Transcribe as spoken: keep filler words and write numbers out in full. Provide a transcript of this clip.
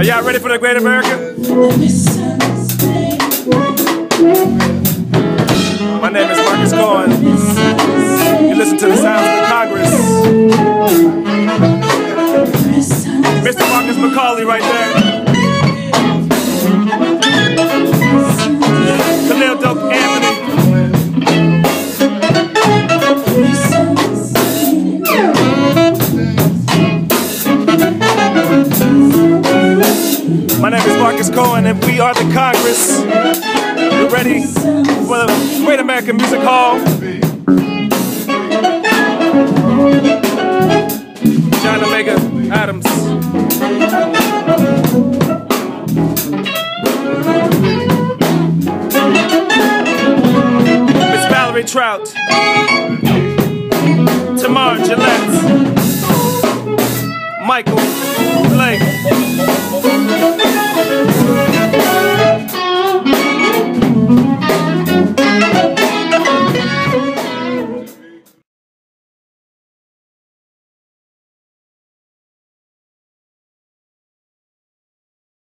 Are y'all ready for the Great America? My name is Marcus Cohen. You listen to the sounds of the Congress. Mister Marcus McCauley right there. Khalil Dope Anthony. My name is Marcus Cohen, and we are the Congress. We're ready for the Great American Music Hall. John Omega Adams.